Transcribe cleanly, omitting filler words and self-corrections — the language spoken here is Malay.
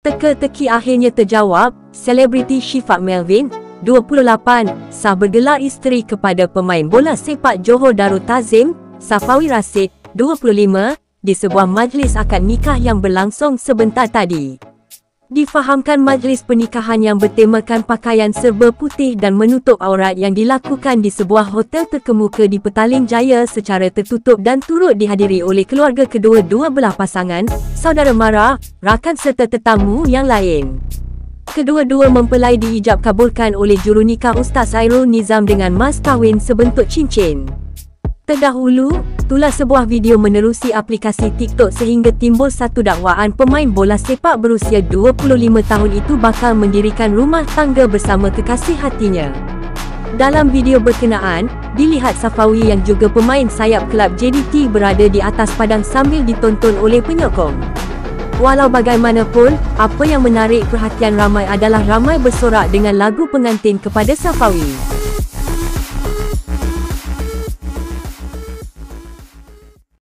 Teka-teki akhirnya terjawab. Selebriti Shifaq Melvin, 28, sah bergelar isteri kepada pemain bola sepak Johor Darul Ta'zim, Safawi Rashid, 25, di sebuah majlis akad nikah yang berlangsung sebentar tadi. Difahamkan majlis pernikahan yang bertemakan pakaian serba putih dan menutup aurat yang dilakukan di sebuah hotel terkemuka di Petaling Jaya secara tertutup dan turut dihadiri oleh keluarga kedua-dua belah pasangan, saudara mara, rakan serta tetamu yang lain. Kedua-dua mempelai diijab kabulkan oleh jurunikah Ustaz Airul Nizam dengan mas kahwin sebentuk cincin. Terdahulu, tular sebuah video menerusi aplikasi TikTok sehingga timbul satu dakwaan pemain bola sepak berusia 25 tahun itu bakal mendirikan rumah tangga bersama kekasih hatinya. Dalam video berkenaan, dilihat Safawi yang juga pemain sayap kelab JDT berada di atas padang sambil ditonton oleh penyokong. Walau bagaimanapun, apa yang menarik perhatian ramai adalah ramai bersorak dengan lagu pengantin kepada Safawi.